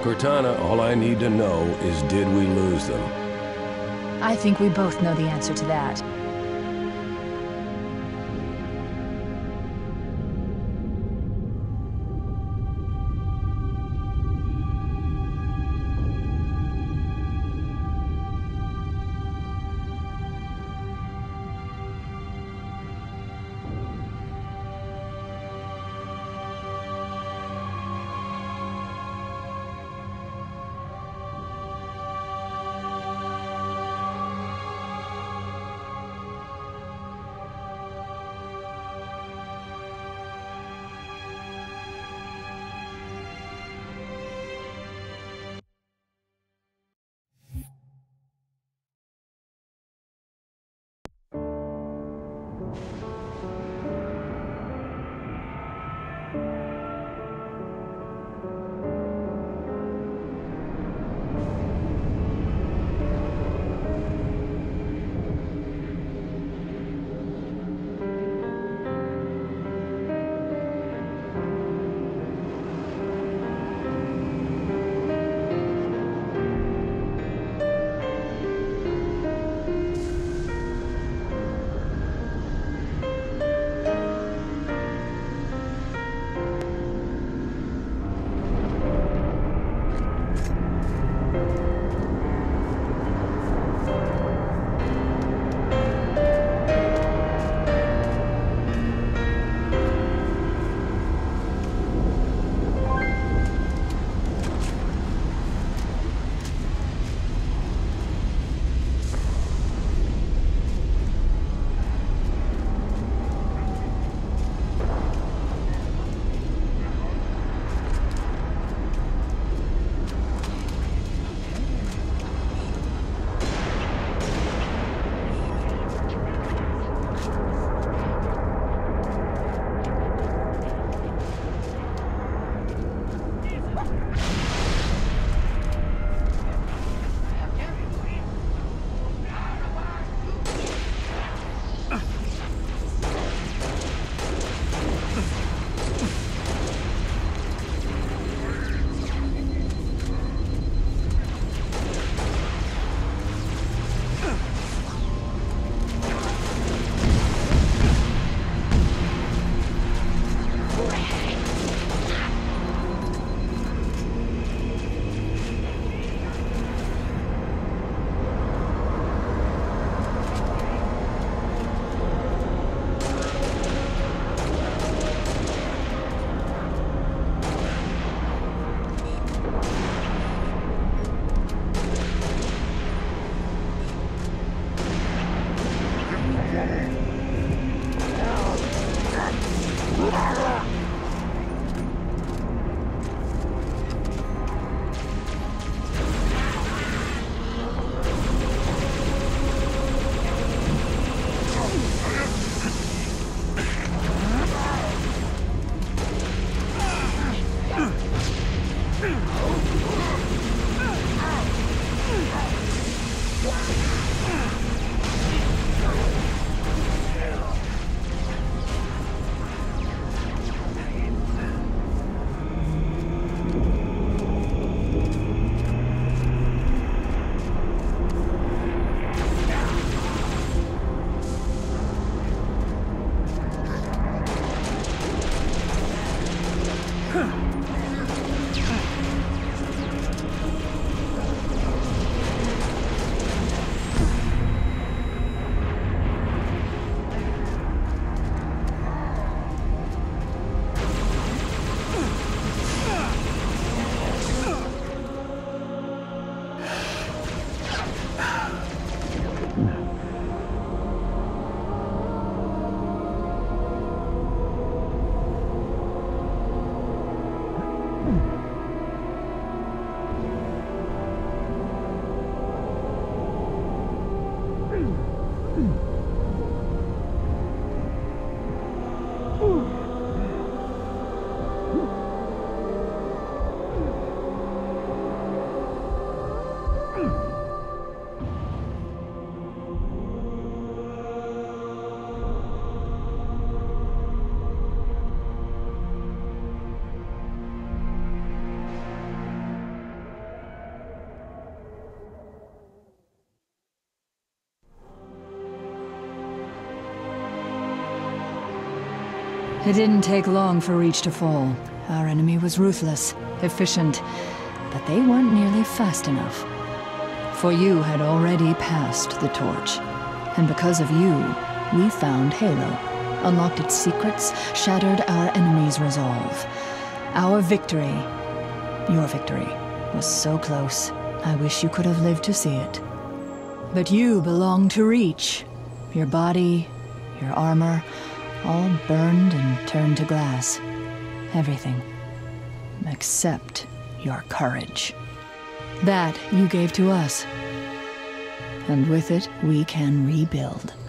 Cortana, all I need to know is did we lose them? I think we both know the answer to that. It didn't take long for Reach to fall. Our enemy was ruthless, efficient, but they weren't nearly fast enough. For you had already passed the torch. And because of you, we found Halo, unlocked its secrets, shattered our enemy's resolve. Our victory, your victory, was so close. I wish you could have lived to see it. But you belong to Reach. Your body, your armor, all burned and turned to glass. Everything. Except your courage. That you gave to us. And with it, we can rebuild.